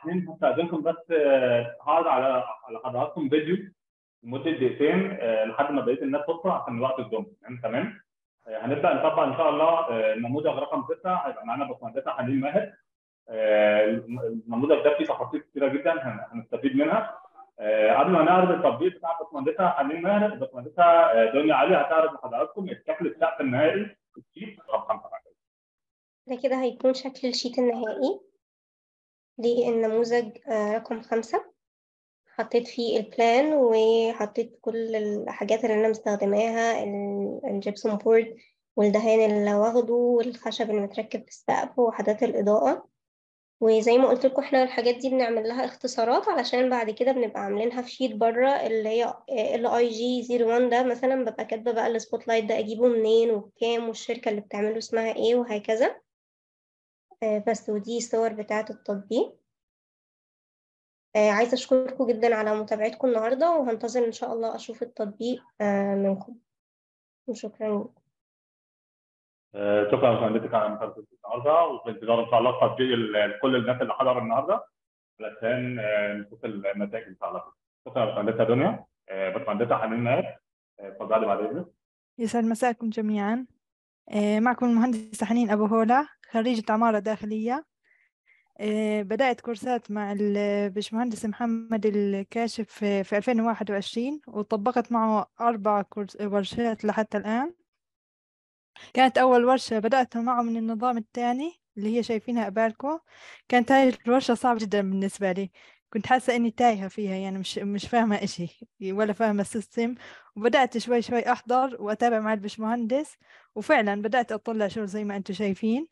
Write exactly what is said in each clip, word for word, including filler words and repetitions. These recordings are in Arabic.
عايزين هستأذنكم بس آه، هعرض على على حضراتكم فيديو لمده دقيقتين آه، لحد ما بقيه الناس تدخل عشان وقت الزوم. يعني تمام. آه، هنبدا نطبق ان شاء الله آه، النموذج رقم ستة. هيبقى معانا باشمهندسه حنين ماهر. آه، النموذج ده فيه تفاصيل كتيره جدا هن- هنستفيد منها. آه، قبل ما نعرض التطبيق بتاع باشمهندسه حنين ماهر، الباشمهندسه آه، دنيا علي هتعرض لحضراتكم الشكل السقف النهائي الشيت رقم خمسة. ده كده هيكون شكل الشيت النهائي للنموذج آه، رقم خمسة. حطيت فيه البلان وحطيت كل الحاجات اللي أنا مستخدماها، ال- الجبسون بورد والدهان اللي واخده والخشب اللي متركب في السقف ووحدات الإضاءة. وزي ما قلت لكم احنا الحاجات دي بنعمل لها اختصارات علشان بعد كده بنبقى عاملينها في شيت بره اللي هي ال اي جي صفر واحد. ده مثلا ببقى كاتبه بقى السبوت لايت ده اجيبه منين وبكام والشركه اللي بتعمله اسمها ايه وهكذا. آه، بس ودي صور بتاعة التطبيق. آه، عايزة أشكركم جدا على متابعتكم النهاردة، وهنتظر إن شاء الله أشوف التطبيق آه، منكم. وشكرا. آه، شكرا لمهندسك على مشاركتك النهارده، وفي انتظار ان شاء الله تطبيق ال- كل الناس اللي حضروا النهارده علشان آه، نشوف النتائج ان شاء الله. شكرا لمهندسه دنيا. آه، باشمهندسه حنين ماهر، آه، اتفضلي بعد اذنك. يسعد مساكم جميعا. آه، معكم المهندسة حنين أبو هولة، خريجة عمارة داخلية. آه، بدأت كورسات مع البشمهندس محمد الكاشف في في ألفين وواحد وعشرين، وطبقت معه أربع كورس ورشات لحتى الآن. كانت أول ورشة بدأتها معه من النظام الثاني اللي هي شايفينها قبالكم. كانت هاي الورشة صعبة جدا بالنسبة لي، كنت حاسة إني تايهة فيها، يعني مش مش فاهمة إشي ولا فاهمة السيستم. وبدأت شوي شوي أحضر وأتابع مع البشمهندس، وفعلا بدأت أطلع شغل زي ما أنتم شايفين.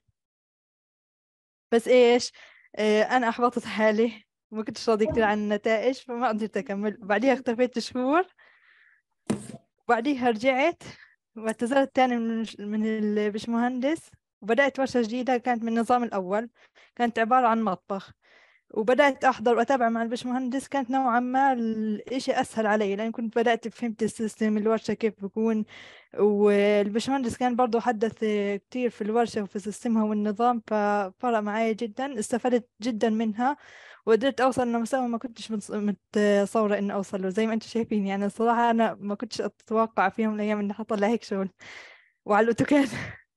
بس إيش، آه أنا أحبطت حالي، ما كنتش راضية كتير عن النتائج، فما قدرت أكمل. بعديها اختفيت شهور، وبعديها رجعت واعتذرت تاني من من البشمهندس، وبدأت ورشة جديدة كانت من النظام الأول، كانت عبارة عن مطبخ. وبدأت أحضر وأتابع مع البشمهندس، كانت نوعا ما الإشي أسهل علي لأن كنت بدأت فهمت السيستم الورشة كيف بكون. والبشمهندس كان برضو حدث كتير في الورشة وفي سيستمها والنظام، ففرق معايا جدا، استفدت جدا منها، وقدرت أوصل لمستوى ما كنتش متص- متصورة إني أوصل له. زي ما أنتم شايفين، يعني الصراحة أنا ما كنتش أتوقع في يوم من الأيام إني أطلع هيك شغل وعلى الأوتوكاد.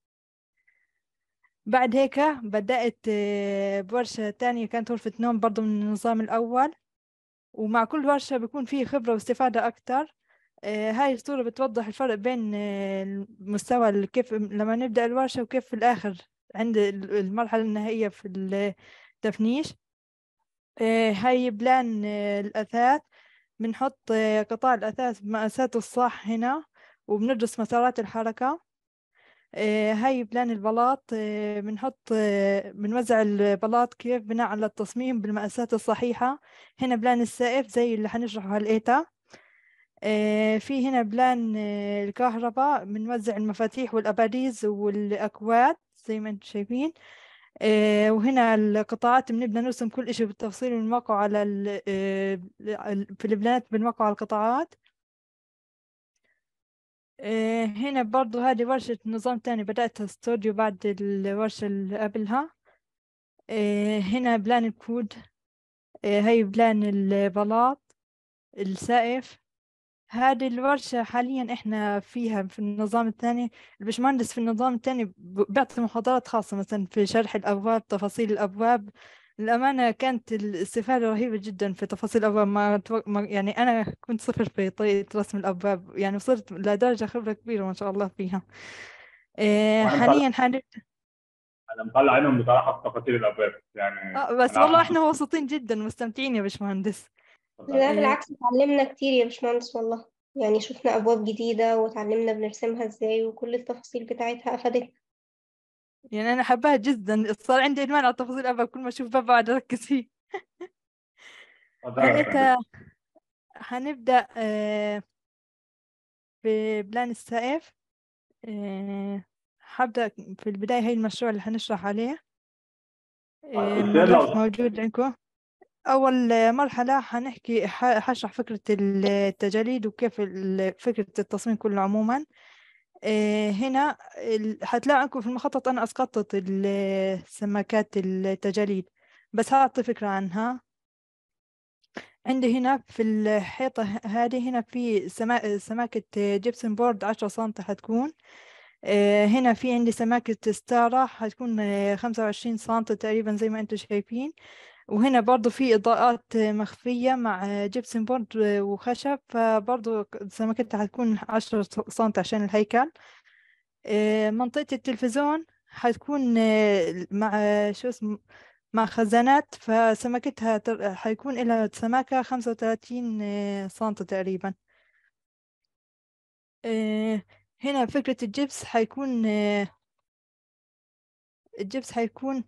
بعد هيك بدأت آه، بورشة تانية، كانت غرفة نوم برضو من النظام الأول. ومع كل ورشة بيكون فيه خبرة واستفادة أكتر. آه، هاي الصورة بتوضح الفرق بين آه، المستوى اللي كيف لما نبدأ الورشة وكيف في الآخر عند ال- المرحلة النهائية في التفنيش. آه، هاي بلان آه، الأثاث. بنحط آه، قطاع الأثاث بمقاساته الصح هنا، وبندرس مسارات الحركة. آه، هاي بلان البلاط. آه، بنحط آه، بنوزع البلاط كيف بناء على التصميم بالمقاسات الصحيحة. هنا بلان السقف زي اللي حنشرحه هالإيتا. آه، في هنا بلان آه، الكهرباء، بنوزع المفاتيح والأباريز والأكواد زي ما انتم شايفين. آه، وهنا القطاعات بنبدأ نرسم كل إشي بالتفصيل ونوقعه على ال- آه، في البلانات بنوقعه على القطاعات. آه، هنا برضو هذه ورشة نظام تاني بدأتها استوديو بعد الورشة اللي قبلها. آه، هنا بلان الكود. آه، هاي بلان البلاط، السقف. هذه الورشة حاليا احنا فيها في النظام الثاني. البشمهندس في النظام الثاني ب- بيعطي محاضرات خاصة مثلا في شرح الأبواب، تفاصيل الأبواب. الأمانة كانت الاستفادة رهيبة جدا في تفاصيل الأبواب. ما, تو... ما يعني أنا كنت صفر في طريقة رسم الأبواب، يعني وصلت لدرجة خبرة كبيرة ما شاء الله فيها. إيه وانا مطلع حاليا حاليا انا مطلع عينهم بصراحه في تفاصيل الابواب. يعني آه بس انا والله عارف. احنا مبسوطين جدا مستمتعين يا باشمهندس. لا إيه بالعكس، اتعلمنا كتير يا باشمهندس والله. يعني شفنا أبواب جديدة وتعلمنا بنرسمها ازاي، وكل التفاصيل بتاعتها أفادتنا. يعني أنا حباها جدا، صار عندي إدمان على تفاصيل الأبواب، كل ما أشوف باب بقعد أركز فيه. اتفضل يا هلقيتها باشمهندس. هنبدأ آه، ببلان السقف. آه، هبدأ في البداية. هي المشروع اللي هنشرح عليه. طيب آه، الشير لو الملف موجود عندكم. أول آه، مرحلة هنحكي ح- هشرح فكرة التجاليد وكيف ال- فكرة التصميم كله عموما. آه، هنا ال- هتلاقوا عندكم في المخطط أنا أسقطت ال- سماكات التجاليد، بس هعطي فكرة عنها. عندي هنا في الحيطة هذه هنا في سما... سماكة جبسن بورد عشرة سنتي حتكون. آه، هنا في عندي سماكة ستارة حتكون آه، خمسة وعشرين سنتي تقريبا زي ما انتم شايفين. وهنا برضو في إضاءات آه، مخفية مع آه، جبسن بورد آه، وخشب، فبرضو سماكتها حتكون عشرة سنتي عشان الهيكل. آه، منطقة التلفزيون حتكون آه، مع آه، شو اسمه مع خزانات، فسمكتها تر- حيكون لها سماكة خمسة وثلاثين آه، سنتي تقريبا. آه، هنا فكرة الجبس حيكون آه، الجبس حيكون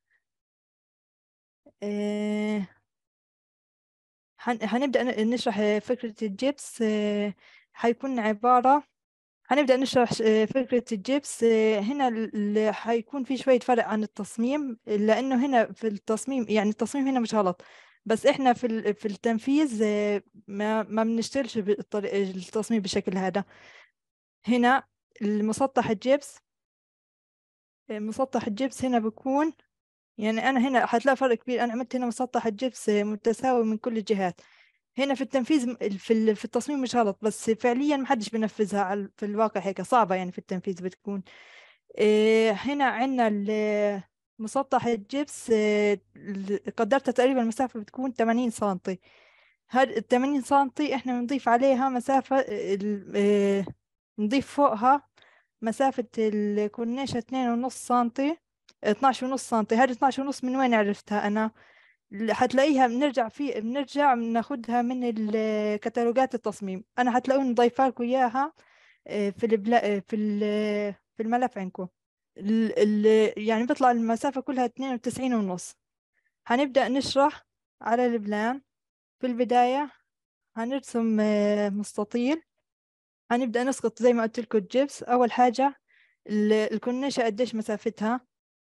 آه، هن- هنبدأ ن- نشرح آه، فكرة الجبس. آه، حيكون عبارة هنبدأ نشرح آه، فكرة الجبس. آه، هنا ال- ال- حيكون في شوية فرق عن التصميم، لأنه هنا في التصميم يعني التصميم هنا مش غلط، بس إحنا في ال- في التنفيذ آه، ما ما بنشتغلش بالطريقة التصميم بالشكل هذا. هنا المسطح الجبس آه، مسطح الجبس هنا بيكون، يعني أنا هنا حتلاقي فرق كبير. أنا عملت هنا مسطح الجبس آه، متساوي من كل الجهات. هنا في التنفيذ م- في ال- في التصميم مش غلط، بس فعليا محدش بنفذها على في الواقع، هيك صعبة يعني في التنفيذ بتكون. إيه، هنا عندنا ال- مسطح الجبس. إيه، ال- قدرتها تقريبا المسافة بتكون ثمانين سنتي. هاد ال ثمانين سنتي احنا بنضيف عليها مسافة ال- إيه، نضيف فوقها مسافة الكورنيشة اثنين ونص سنتي، اثناشر ونص سنتي. هذه اثناشر ونص من وين عرفتها أنا؟ ل- حتلاقيها بنرجع في بنرجع بناخدها من ال- كتالوجات التصميم. أنا حتلاقوني ضايفة لكم إياها إيه، في البلا في ال- في الملف عندكم. ال ال يعني بيطلع المسافة كلها اثنين وتسعين ونص. هنبدأ نشرح على البلان. في البداية هنرسم آه، مستطيل. هنبدأ نسقط زي ما قلت لكم الجبس. أول حاجة ال- الكورنيشة قديش مسافتها،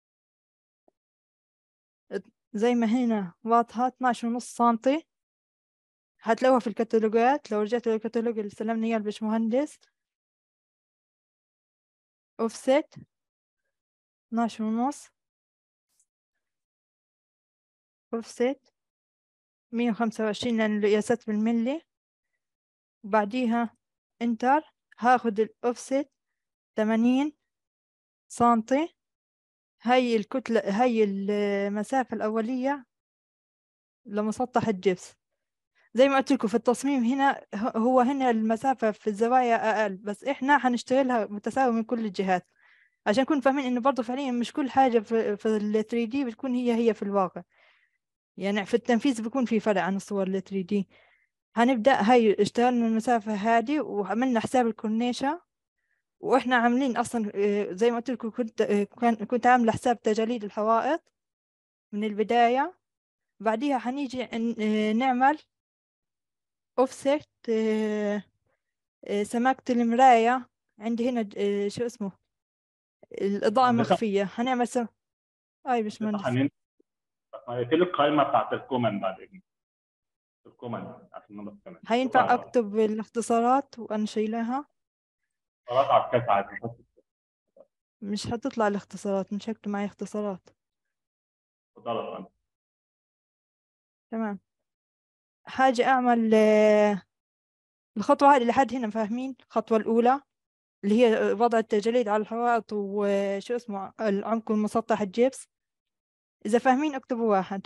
زي ما هنا واضحة اثناشر ونص سنتي. هتلاقوها في الكتالوجات، لو رجعتوا للكتالوج اللي سلمني إياه البشمهندس. أوفست اثناشر ونص، أوفست مية وخمسة وعشرين لأن القياسات بالملي. وبعديها انتر. هاخد الأوفست ثمانين سنتي. هاي الكتلة، هاي المسافة الأولية لمسطح الجبس. زي ما قلت لكم في التصميم هنا ه- هو هنا المسافة في الزوايا أقل، بس إحنا هنشتغلها متساوي من كل الجهات عشان نكون فاهمين إنه برضه فعليا مش كل حاجة في في ال ثري دي بتكون هي هي في الواقع. يعني في التنفيذ بيكون في فرق عن الصور ال ثري دي. هنبدأ هاي اشتغلنا المسافة هذه وعملنا حساب الكورنيشة. واحنا عاملين اصلا آه، زي ما قلت لكم كنت آه، كان- كنت عامله حساب تجاليد الحوائط من البدايه. بعديها حنيجي ن- آه، نعمل اوفست سماكة المراية. عندي هنا آه، شو اسمه الإضاءة مهندسة مخفية. هنعمل سم... أي مهندسة باشمهندس. حنين، قلت لك القائمة بتاعت الكومن بعد إذنك، الكومن عشان نبقى كمان شكرا هينفع يا فندم. أكتب الاختصارات وأنا شايلاها؟ خلاص على الكاس عادي. مش هتطلع الاختصارات، مش هكتب معي اختصارات. اتفضل يا فندم. تمام. حاجة أعمل آه، الخطوة هذه لحد هنا فاهمين؟ الخطوة الأولى اللي هي وضع التجليد على الحوائط وشو اسمه العمق المسطح الجبس. إذا فاهمين اكتبوا واحد.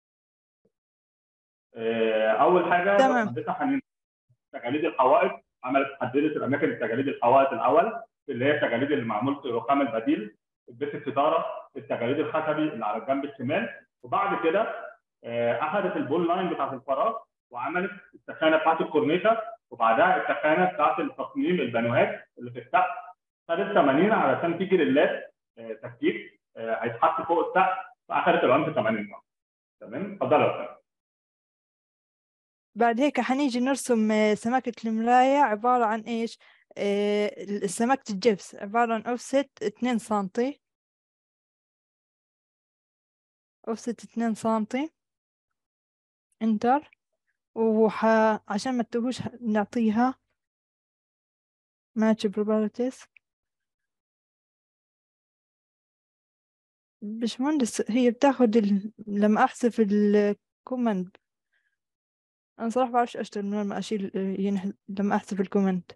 آه، أول حاجة تمام. مهندسة حنين، تجاليد الحوائط عملت حددت الأماكن تجاليد الحوائط الأول، اللي هي التجاليد اللي معمول في الرخام البديل، البيت الستارة، التجاليد الخشبي اللي على الجنب الشمال. وبعد كده آه، أخذت البول لاين بتاعت الفراغ وعملت التخانة بتاعت الكورنيشة، وبعدها التخانة بتاعت التصميم البانوهات اللي في السقف. خدت ثمانين علشان في جريلات آه، تفكيك آه، هيتحط فوق السقف، فأخذت العمق ثمانين. تمام، اتفضل يا فندم. بعد هيك حنيجي نرسم آه، سماكة المراية عبارة عن إيش؟ آه، سماكة الجبس عبارة عن أوفست اثنين سنتي. أوفست اثنين سنتي. انتر. وح... عشان ما تتوهوش نعطيها ماتش بروبابيلتيز. باشمهندس هي بتاخد ال... لما أحذف الكوماند أنا صراحة بعرفش أشتغل من غير ما أشيل يعني لما أحذف الكومنت.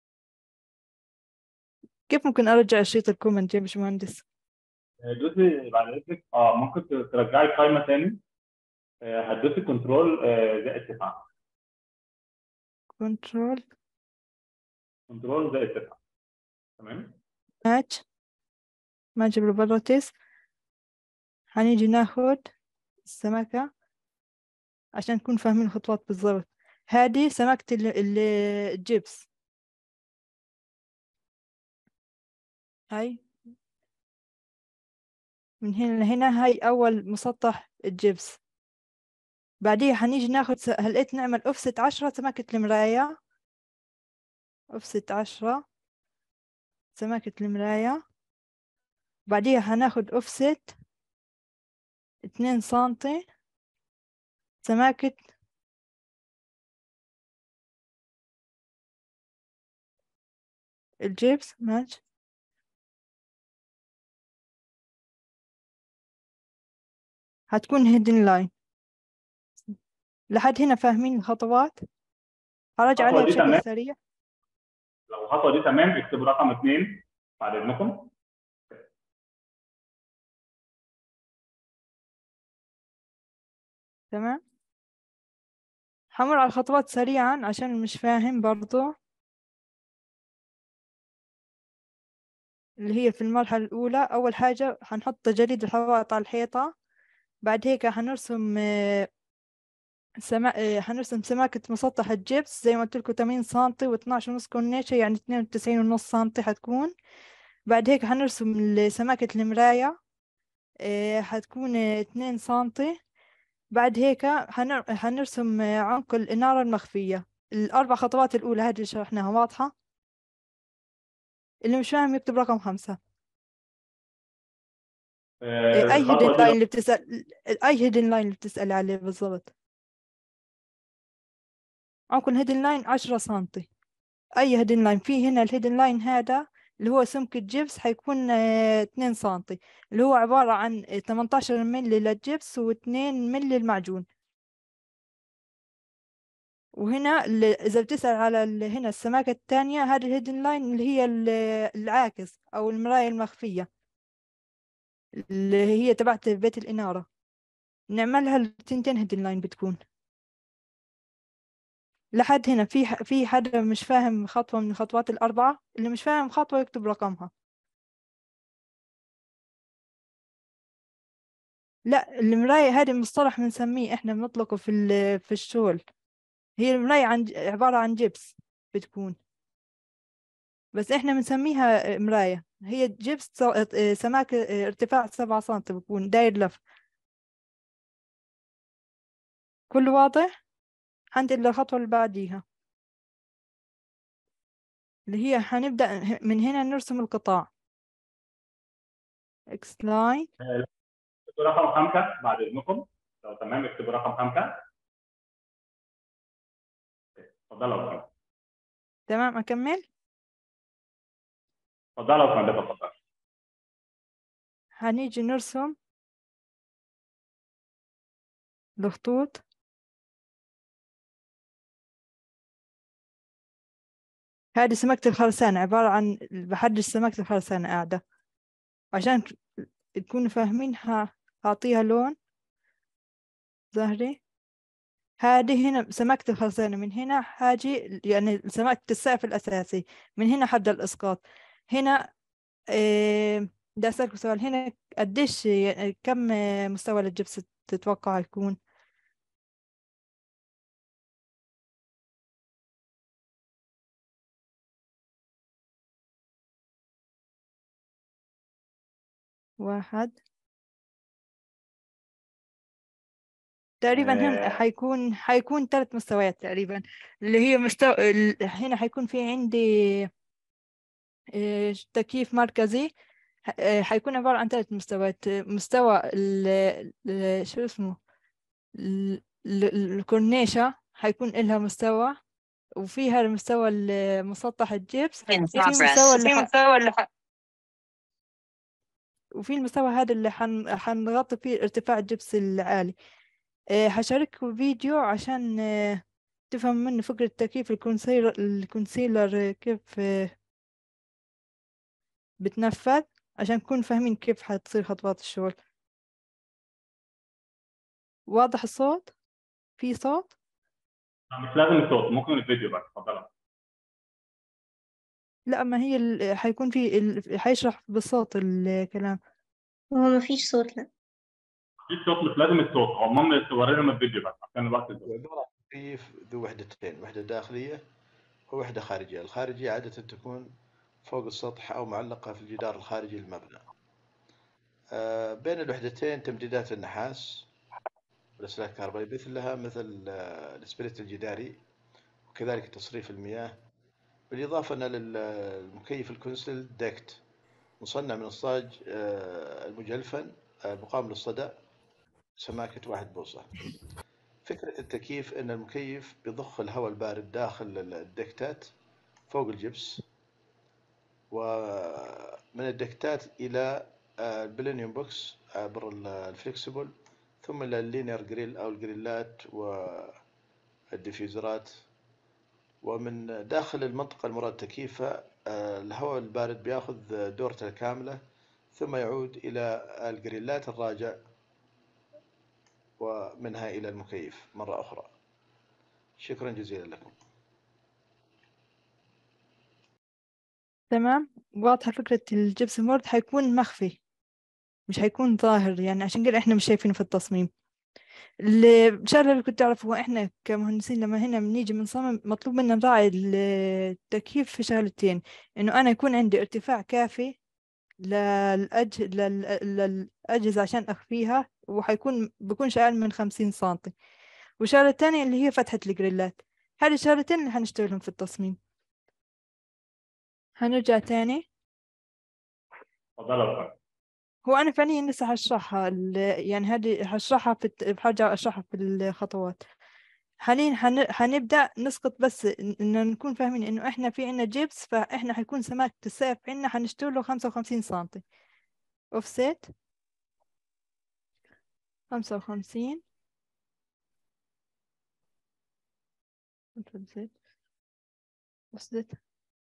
كيف ممكن أرجع شريط الكومنت يا باشمهندس؟ دوسي بعد اذنك اه ممكن ترجعي القائمه تاني. آه، هتدوسي كنترول زائد تسعه. كنترول كنترول زائد تسعه. تمام. ماتش ماتش بروبرتيز. هنيجي ناخد السمكة عشان نكون فاهمين الخطوات بالضبط. هذه سمكة ال- ال- الجبس، هاي من هنا لهنا، هاي أول مسطح الجبس. بعديها حنيجي ناخد س... هلقيت نعمل أوفست عشرة سمكة المراية، أوفست عشرة سمكة المراية. بعديها هناخد أوفست اتنين سنتي سماكة الجبس. ماشي، هتكون هيدن لاين. لحد هنا فاهمين الخطوات؟ هراجع عليها الخطوه دي بشكل تمام. سريع. لو الخطوه دي تمام اكتبوا رقم اثنين بعد اذنكم. تمام، حمر على الخطوات سريعا عشان اللي مش فاهم برضو. اللي هي في المرحلة الأولى، أول حاجة هنحط تجاريد الحوائط على الحيطة. بعد هيك هنرسم آه، سما... آه، هنرسم سماكة مسطح الجبس زي ما قلت لكم ثمانين سنتي واثناعش ونص كورنيشة، يعني اثنين وتسعين ونص سنتي حتكون. بعد هيك هنرسم ال- سماكة المراية، آه، حتكون آه، اثنين سنتي. بعد هيك هنر... هنرسم آه، عمق الإنارة المخفية. الأربع خطوات الأولى هذه اللي شرحناها واضحة؟ اللي مش فاهم يكتب رقم خمسة. آه، إيه، أي هيدن الخطوه دي لو لاين اللي بتسأل أي هيدن لاين اللي بتسأل عليه بالضبط؟ عمق الهيدن لاين عشرة سنتي. أي هيدن لاين في هنا، الهيدن لاين هذا اللي هو سمك الجبس حيكون آه، اتنين سنتي، اللي هو عبارة عن تمنتاشر ملي للجبس واثنين ملي المعجون. وهنا ال- إذا بتسأل على ال- هنا السماكة الثانية، هذه الهيدن لاين اللي هي ال- العاكس أو المراية المخفية اللي هي تبعت بيت الإنارة، نعملها التنتين هيدن لاين بتكون. لحد هنا في ح- في حدا مش فاهم خطوة من الخطوات الأربعة؟ اللي مش فاهم خطوة يكتب رقمها. لا، المراية هذه مصطلح بنسميه احنا بنطلقه في ال- في الشغل. هي المراية عن عبارة عن جبس بتكون، بس احنا بنسميها مراية. هي جبس س- سماكة ارتفاع سبعة سنتي بكون داير لف. كل واضح؟ هنتقل للخطوة اللي بعديها، اللي هي هنبدأ من هنا نرسم القطاع. اكس لاين. آه، اكتبوا رقم خمسه بعد اذنكم. لو تمام اكتبوا رقم خمسه. اتفضلوا يا فندم. تمام، أكمل. اتفضلوا يا فندم. اتفضل. هنيجي نرسم الخطوط. هذه سمكة الخرسانة، عبارة عن بحدد سمكة الخرسانة قاعدة عشان تكونوا فاهمينها. أعطيها لون زهري. هذه هنا سمكة الخرسانة، من هنا حاجي يعني سمكة السقف الأساسي، من هنا حبدأ الإسقاط. هنا إيه، بدي أسألك سؤال. هنا قديش يعني كم مستوى للجبس تتوقع يكون؟ واحد تقريبا. هنا آه، حيكون حيكون ثلاث مستويات تقريبا، اللي هي مستوى ال- هنا حيكون في عندي إيه، تكييف مركزي. ح- إيه، حيكون عبارة عن ثلاث مستويات. مستوى ال ال- شو اسمه ال- ال- الكورنيشة حيكون إلها مستوى، وفيها المستوى ال- مسطح الجبس، in وفي مستوى progress. اللي في ح... مستوى اللي ح- وفي المستوى هذا اللي حن... حنغطي فيه ارتفاع الجبس العالي. إيه، حشارككم فيديو عشان إيه، تفهم منه فكرة تكييف الكونسيلر الكونسيلر كيف آه، بتنفذ، عشان نكون فاهمين كيف حتصير خطوات الشغل. واضح الصوت؟ في صوت؟ مش لازم الصوت، ممكن الفيديو بس. اتفضل. لا، ما هي ال... حيكون في ال... حيشرح بالصوت الكلام. هو مفيش صوت لا. في صوت، مش لازم الصوت، هو المهم تورينا الفيديو بس عشان الوقت يزول. عبارة عن تكييف ذو وحدتين، وحدة داخلية ووحدة خارجية. الخارجية عادة تكون فوق السطح أو معلقة في الجدار الخارجي للمبنى. آه، بين الوحدتين تمديدات النحاس والأسلاك الكهربائية مثل لها مثل آه، السبليت الجداري، وكذلك تصريف المياه. بالإضافة أن للمكيف الكونسل ديكت مصنع من الصاج آه، المجلفن آه، المقاوم للصدأ سماكة واحد بوصة. فكرة التكييف أن المكيف بيضخ الهواء البارد داخل الدكتات فوق الجبس، ومن الدكتات إلى البلينيوم بوكس عبر الفليكسبل، ثم إلى اللينير جريل أو الجريلات والديفيوزرات. ومن داخل المنطقة المراد تكييفها الهواء البارد بياخذ دورته الكاملة، ثم يعود إلى الجريلات الراجع، ومنها إلى المكيف مرة أخرى. شكرا جزيلا لكم. تمام، واضحة فكرة الجبسن بورد. حيكون مخفي، مش حيكون ظاهر، يعني عشان كده احنا مش شايفينه في التصميم. الشغلة اللي كنت تعرف هو احنا كمهندسين لما هنا بنيجي بنصمم مطلوب منا نراعي التكييف في شغلتين، انه انا يكون عندي ارتفاع كافي للأج... لل... للأجهزة عشان أخفيها، وحيكون بكونش أقل من خمسين سنتي. والشغلة الثانية اللي هي فتحة الجريلات. هذه الشغلتين اللي حنشتغلهم في التصميم. هنرجع تاني. اتفضل يا فندم. هو أنا فعليا لسه هشرحها ال- يعني هذه هشرحها في الت- هرجع أشرحها في الخطوات. حاليا حن... حنبدأ نسقط بس إن إن نكون فاهمين إنه إحنا في عنا جيبس، فإحنا حيكون سماكة السقف عنا حنشتغله خمسة وخمسين سنتي أوفست. خمسة وخمسين أوفست.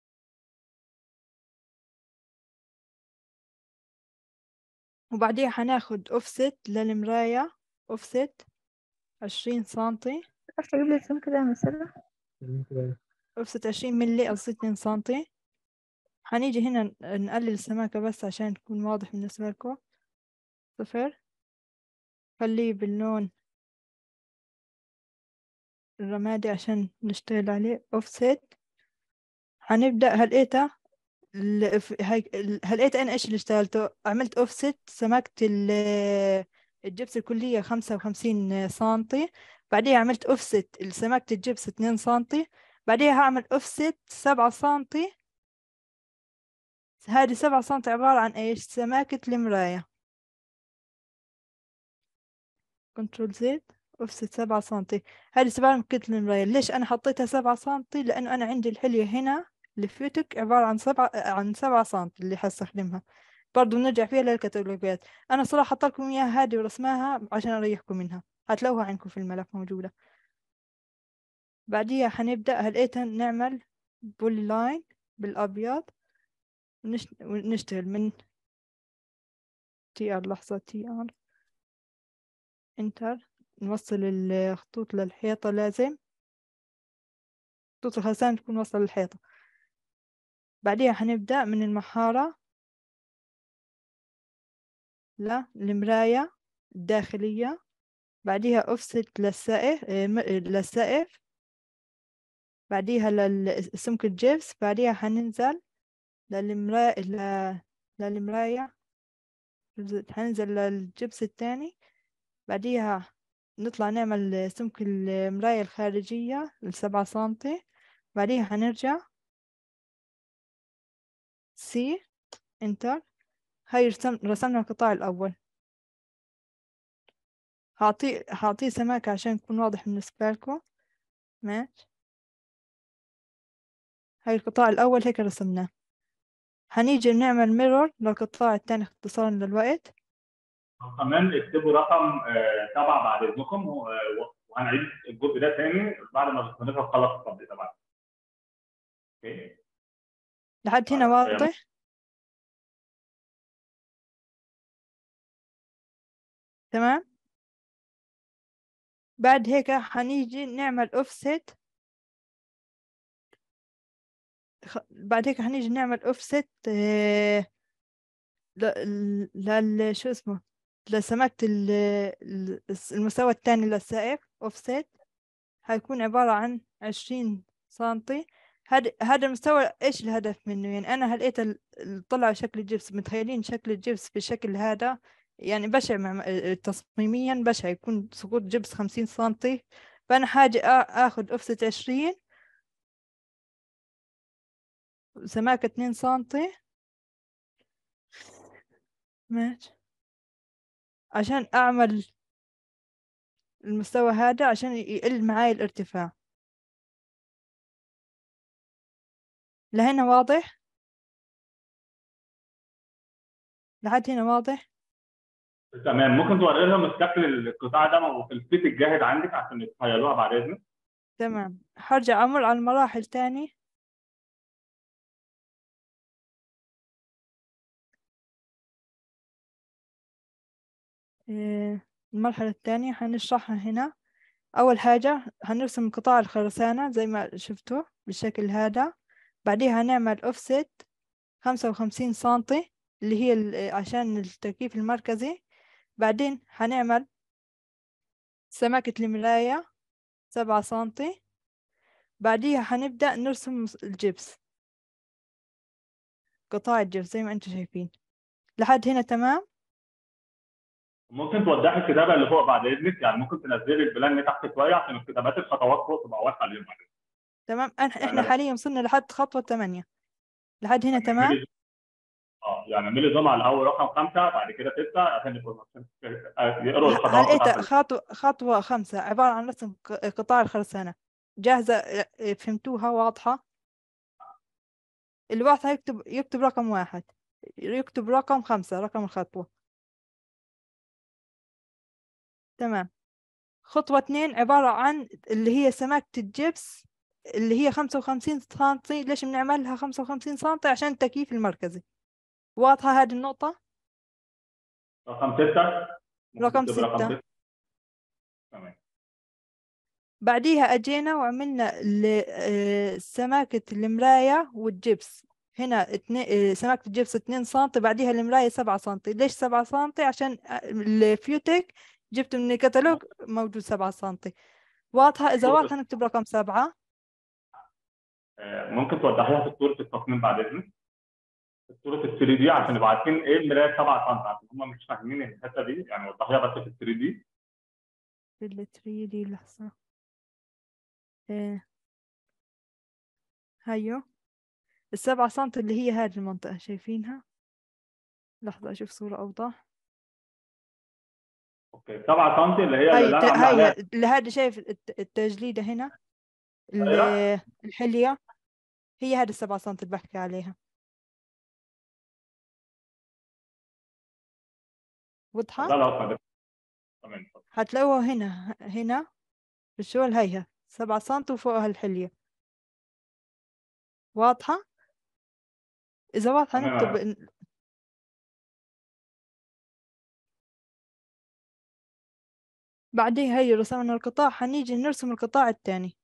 وبعديها حناخد أوفست للمراية، أوفست عشرين سنتي. عارفة أجيب لي السمك ده مثلا. أوفست عشرين ملي أو ستين سنتي. حنيجي هنا نقلل السماكة بس عشان تكون واضح بالنسبة لكم. صفر. خليه باللون الرمادي عشان نشتغل عليه. أوفست. حنبدأ هلقيتها ال- ف- هاي ال- هلقيت أنا إيش اللي اشتغلته. عملت أوفست سماكة ال- الجبس الكلية خمسة وخمسين سنتي. بعديها عملت أوفست سماكة الجبس اثنين سنتي. بعديها هعمل أوفست سبعة سنتي. هذه سبعة سنتي عبارة عن إيش؟ سماكة المراية. كنترول زد. أوفست سبعة سنتي. هذه سماكة المراية. ليش أنا حطيتها سبعة سنتي؟ لأنه أنا عندي الحلية هنا الفيوتك عبارة عن سبعة عن سبعة سنتي اللي حستخدمها. برضو نرجع فيها للكتالوجات. أنا صراحة حط لكم إياها هذه ورسماها عشان أريحكم منها، هتلاقوها عندكم في الملف موجودة. بعديها حنبدأ هلقيتها نعمل بولي لاين بالأبيض، ونش... ونشتغل من تي ار. لحظة، تي ار انتر. نوصل الخطوط للحيطة. لازم خطوط الخرسانة تكون واصلة للحيطة. بعديها حنبدأ من المحارة لا المراية الداخلية. بعديها أوفست للسقف آه، م- للسقف. بعديها للسمك الجبس. بعديها حننزل للمراية ل- للمراية. حننزل للجبس الثاني. بعديها نطلع نعمل سمك المراية الخارجية السبعة سنتي. بعديها حنرجع سي انتر. هاي رسم رسمنا القطاع الأول. هعطيه هعطيه سماكة عشان يكون واضح بالنسبة لكم. ماشي. هاي القطاع الأول هيك رسمناه. هنيجي نعمل ميرور للقطاع الثاني اختصارا للوقت. كمان اكتبوا رقم آه، سبعه بعد اذنكم، و- وهنعيد الجزء ده تاني بعد ما الباشمهندسه تخلص التطبيق طبعا. اوكي لحد هنا واضح؟ تمام. بعد هيك هنيجي نعمل اوفست. بعد هيك هنيجي نعمل اوفست اه لل شو اسمه لسمكة المستوى الثاني للسائق. اوفست هيكون عبارة عن عشرين سنتي. هذا هذا المستوى ايش الهدف منه؟ يعني انا هلقيت طلع شكل الجبس، متخيلين شكل الجبس بالشكل هذا يعني بشع، مع تصميميا بشع، يكون سقوط جبس خمسين سنتي. فانا حاجة اخذ اوفست عشرين، سماكة اتنين سنتي، ماشي، عشان اعمل المستوى هذا عشان يقل معاي الارتفاع. لهنا واضح؟ لحد هنا واضح؟ تمام. ممكن توري لهم الشكل القطاع ده في السيت الجاهز عندك عشان يتخيلوها بعد اذنك؟ تمام. هرجع امر على المراحل تاني. المرحلة الثانية هنشرحها هنا. أول حاجة هنرسم قطاع الخرسانة زي ما شفتوا بالشكل هذا. بعديها هنعمل أوفست خمسة وخمسين سنتي اللي هي عشان التركيب المركزي. بعدين هنعمل سماكة المراية سبعة سنتي. بعديها هنبدأ نرسم الجبس، قطاع الجبس زي ما انتم شايفين. لحد هنا تمام؟ ممكن توضحي الكتابه اللي فوق بعد اذنك؟ يعني ممكن تنزلي البلان اللي تحت شويه عشان الكتابات الخطوات فوق تبقى واضحه ليهم. تمام. احنا حاليا وصلنا لحد خطوة ثمانية. لحد هنا يعني تمام؟ اه يعني اعملي زوم على الاول رقم خمسه، بعد كده سته عشان يقروا الخطوات هلقيت بتاعتها. خطوة خطوة خمسة عبارة عن رسم قطاع الخرسانة. جاهزة؟ فهمتوها؟ واضحة؟ الواحد يكتب يكتب رقم واحد، يكتب رقم خمسة، رقم الخطوة. تمام. خطوة اثنين عبارة عن اللي هي سماكة الجبس اللي هي خمسة وخمسين سنتي. ليش بنعملها خمسة وخمسين سنتي؟ عشان التكييف المركزي. واضحة هذه النقطة؟ رقم ستة. رقم ستة. رقم ستة. ستة. تمام. بعديها أجينا وعملنا سماكة المراية والجبس. هنا اتنين سماكة الجبس اتنين سنتي، بعديها المراية سبعة سنتي. ليش سبعة سنتي؟ عشان الفيوتك جبته من الكتالوج موجود سبعة سنتي. واضحة؟ إذا واضحة نكتب رقم سبعة. ممكن توضحيها في صورة التصميم بعد إذنك؟ في صورة ال ثري دي عشان يبقوا عارفين إيه المراية سبعة سنتي، عشان هم مش فاهمين الحتة دي. يعني وضحيها بس في ال ثري دي. في ال ثري دي لحظة. ايه هيو السبعة سنتي اللي هي هذه المنطقة شايفينها؟ لحظة أشوف صورة أوضح. اوكي سبعة سنتي اللي هي هاي اللي الت... انا عامل هاي عليها اللي هذا شايف الت- التجليدة هنا دايره. ال- الحلية، هي هذه السبعة سنتي اللي بحكي عليها. لا وضحت؟ لا تمام. هتلاقوها هنا هنا بالشغل هيها سبعة سنتي وفوقها الحلية. واضحة؟ إذا واضحة نكتب تمام. إن- بعدين هي رسمنا القطاع، هنيجي نرسم القطاع الثاني.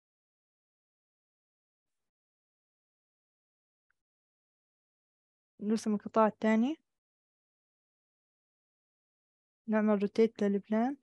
نرسم القطاع الثاني، نعمل روتيت للبلان.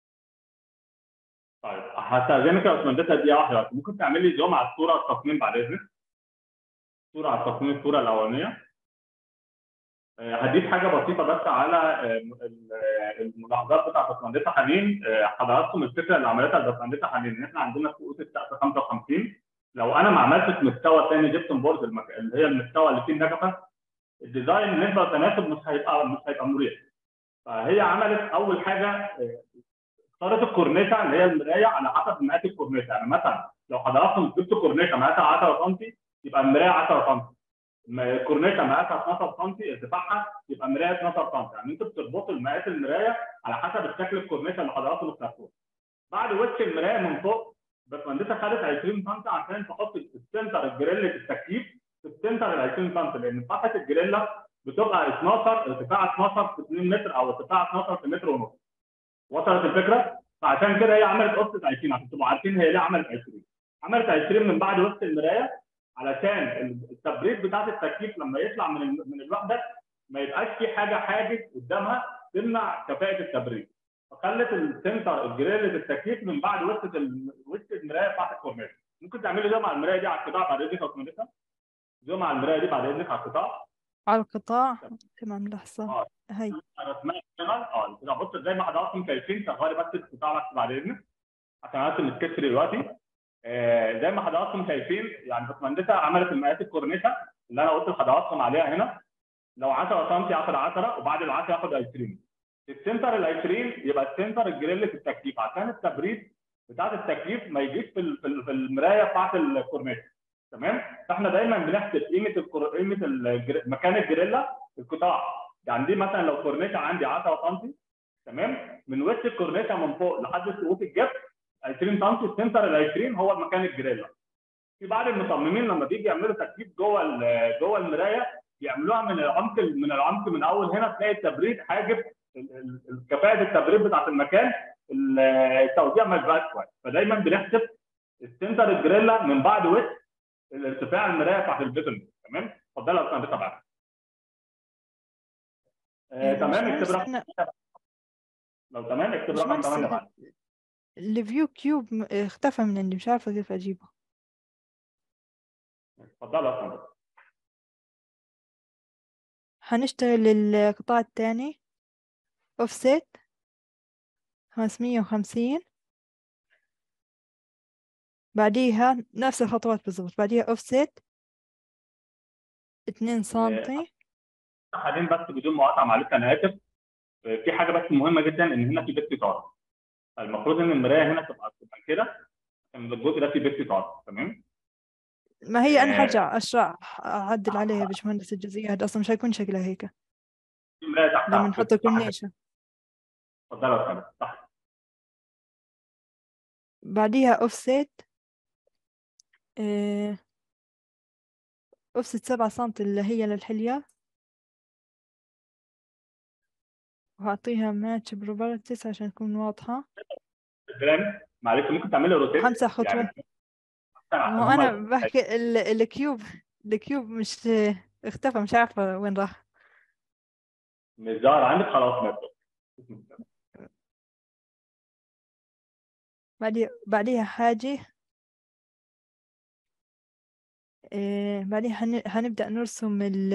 طيب هستأذنك يا باشمهندسة دقيقة واحدة بس، ممكن تعمل لي زوم على الصورة التصميم بعد إذنك؟ صورة على التصميم، الصورة الأولانية. آه، هضيف حاجة بسيطة بس على آه، ال- آه، الملاحظات بتاعت الباشمهندسة حنين. آه، حضراتكم الفكرة اللي عملتها الباشمهندسة حنين إن إحنا عندنا سقوط السقف خمسة وخمسين. لو أنا ما عملتش مستوى ثاني جبتن بورد المك... اللي هي المستوى اللي فيه النجفة، الديزاين نسبة وتناسب مش هيبقى مش هيبقى مريح. فهي عملت أول حاجة آه، اختارت الكورنيشة اللي هي المراية على حسب مقاس الكورنيشة. يعني مثلا لو حضراتكم جبتوا كورنيشة مقاسها عشرة سنتي يبقى المراية عشرة سنتي. الكورنيشة مقاسها اتناشر سنتي ارتفاعها يبقى المراية اتناشر سنتي. يعني انتوا بتربطوا مقاس المراية على حسب الشكل الكورنيشة اللي حضراتكم اخترتوه. بعد وش المرايه من فوق باشمهندسه خدت عشرين سم عشان تحط السنتر الجريل التكييف في السنتر ال عشرين سم، لان فتحه الجريلا بتبقى اتناشر ارتفاع اتناشر في اتنين متر او ارتفاع اتناشر في متر ونص. وصلت الفكره؟ فعشان كده هي عملت قصه عشرين عشان تبقوا عارفين هي ليه عملت عشرين. عملت عشرين من بعد وسط المرايه علشان التبريد بتاعت التكييف لما يطلع من من الوحده ما يبقاش في حاجه حاجز قدامها تمنع كفاءه التبريد. فخلت السنتر الجريل التكييف من بعد وسط وسط المرايه بتاعت الكورنيش. ممكن تعملي ده مع المرايه دي على القطاع بعد اذنك يا باشمهندسه. زوم على المرايه دي بعد اذنك على القطاع. على القطاع تمام لحظة. اه هي رسمها اشتغل. اه القطاع بص زي ما حضراتكم شايفين، شغالي بس القطاع بس بعد اذنك عشان ارسم السكتش دلوقتي. آه زي ما حضراتكم شايفين يعني باشمهندسه عملت المقاس الكورنيشه اللي انا قلت لحضراتكم عليها هنا. لو عشرة سم ياخد عشرة وبعد ال عشرة ياخد عشرين. السنتر ال عشرين يبقى السنتر الجريل في التكييف عشان التبريد بتاعت التكييف ما يجيش في في المرايه بتاعت الكورنيش. تمام؟ فاحنا دايما بنحسب قيمه الكور... قيمه الجر... مكان الجريلا في القطاع. يعني دي مثلا لو كورنيشه عندي عشرة سم تمام؟ من وش الكورنيشه من فوق لحد سقوط الجبس عشرين سم، السنتر ال عشرين هو المكان الجريلا. في بعض المصممين لما بيجي يعملوا تكييف جوه جوه المرايه بيعملوها من العمق من العمق من اول هنا تلاقي التبريد حاجب كفاءه التبريد بتاعت المكان، التوزيع ما يبقاش كويس. فدايما بنحسب السنتر الجريلا من بعد وش الارتفاع المرايه بتاعت البيتن. تمام؟ اتفضل يا باشمهندس بعد. آه تمام اكتب رقم لو تمام اكتب رقم ثمانية بعد. الفيو كيوب اختفى من عندي مش عارفة كيف اجيبه. اتفضل يا باشمهندس. هنشتغل القطاع الثاني اوفست خمسمية وخمسين، بعديها نفس الخطوات بالضبط، بعديها اوفست اتنين سنتي. حاليا بس بدون مقاطعه معلش انا اسف، في حاجه بس مهمه جدا ان هنا في بيت اطار. المفروض ان المرايه هنا تبقى تبقى كده عشان الجزء ده فيه بيت اطار. تمام؟ ما هي انا هرجع اشرح اعدل عليها يا باشمهندس الجزئيه هذا اصلا مش هيكون شكلها هيك في مرايه تحت لما نحط الكورنيشه. اتفضل يا فندم. صح. بعديها اوفست اه اوفست سبعة سنتي اللي هي للحلية، وهعطيها ماتش بروبرتيس عشان تكون واضحة. الجرام معلش ممكن تعملي روتيت خمسة خطوة يعني. ما هو أنا بحكي ال- الكيوب الكيوب مش اختفى مش عارفة وين راح. مش ظاهر عندك خلاص ماشي. بعديها بعديها حاجة إيه بعديها هن... هنبدأ نرسم ال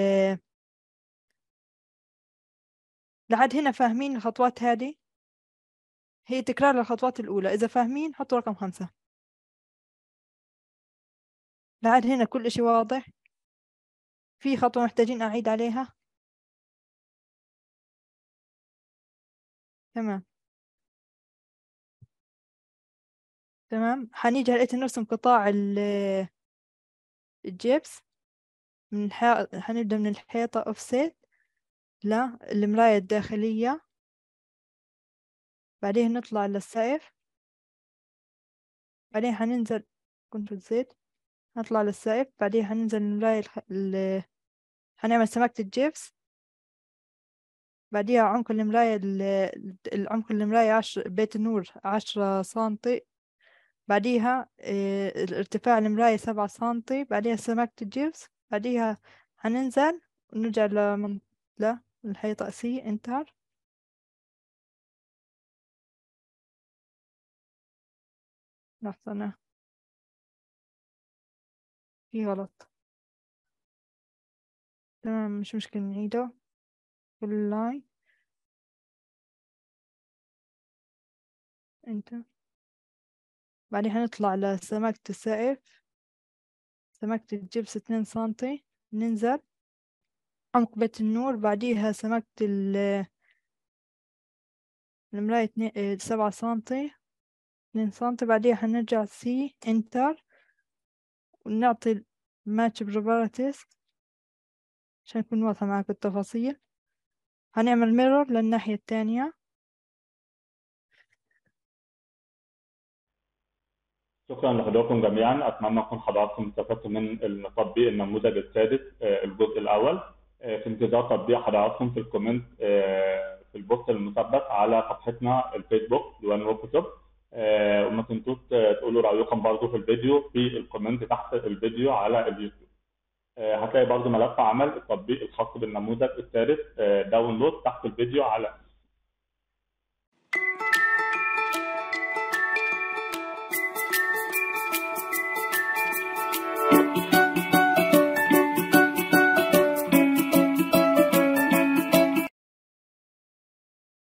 لحد هنا فاهمين الخطوات هذه؟ هي تكرار للخطوات الأولى، إذا فاهمين حطوا رقم خمسة. لحد هنا كل إشي واضح؟ في خطوة محتاجين أعيد عليها؟ تمام تمام. حنيجي هلقيت نرسم قطاع ال- الجبس من الح... حنبدأ من الحيطة أوفست للمراية الداخلية، بعدين نطلع للسقف، بعدين حننزل كنت زيت نطلع للسقف، بعدين حننزل المراية الخ... ال... حنعمل سمكة الجبس، بعديها عمق المراية ال... العمق المراية عشر بيت النور عشرة سنتي، بعديها اه... الارتفاع المراية سبعة سنتي، بعديها سمكة الجبس، بعديها حننزل ونرجع لمن... للحيطة سي انتر. لحظة أنا في غلط. تمام مش مشكلة نعيده كل لاين انت. بعدين هنطلع لسمكة السقف، سمكة الجبس اتنين سنتي، ننزل عمق بيت النور، بعديها سمكة ال- المراية اتنين اه سبعة سنتي اتنين سنتي، بعديها هنرجع سي انتر ونعطي ماتش بروبرتيز عشان يكون واضحة معك التفاصيل. هنعمل ميرور للناحية التانية، شكرا لحضوركم جميعا. اتمنى اكون حضراتكم استفدتوا من تطبيق النموذج السادس الجزء الاول. في انتظار تطبيق حضراتكم في الكومنت في البوست المثبت على صفحتنا الفيسبوك ديوان وركشوب. وما تنسوش تقولوا رايكم برضو في الفيديو في الكومنت تحت الفيديو على اليوتيوب. هتلاقي برضو ملف عمل التطبيق الخاص بالنموذج السادس داونلود تحت الفيديو على